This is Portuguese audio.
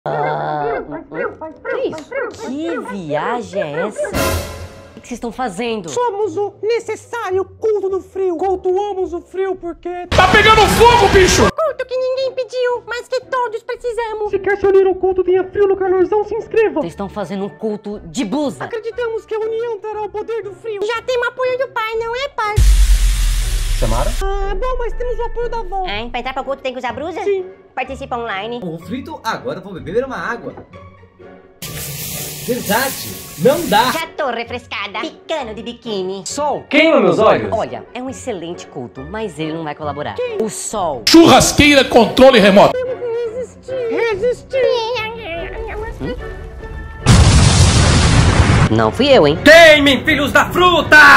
Que viagem é essa? O que vocês estão fazendo? Somos o necessário culto do frio. Cultuamos o frio porque... Tá pegando fogo, bicho! Culto que ninguém pediu, mas que todos precisamos. Se quer se unir ao culto Tenha Frio no Calorzão, se inscreva. Vocês estão fazendo um culto de blusa. Acreditamos que a união terá o poder do frio. Já tem o apoio do pai, não é, pai? Chamaram? Ah, bom, mas temos o apoio da avó. Pra entrar pro culto tem que usar blusa? Sim. Participa online. Ovo frito, agora eu vou beber uma água. Verdade, não dá. Já tô refrescada. Ficando de biquíni. Sol, queima meus olhos. Olha, é um excelente culto, mas ele não vai colaborar. O sol. Churrasqueira, controle remoto. Resistir. Não fui eu, hein? Queimem, filhos da fruta!